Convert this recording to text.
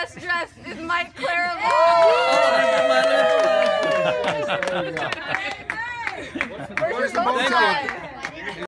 best dressed is Mike Clairvaux. Where's the bow tie?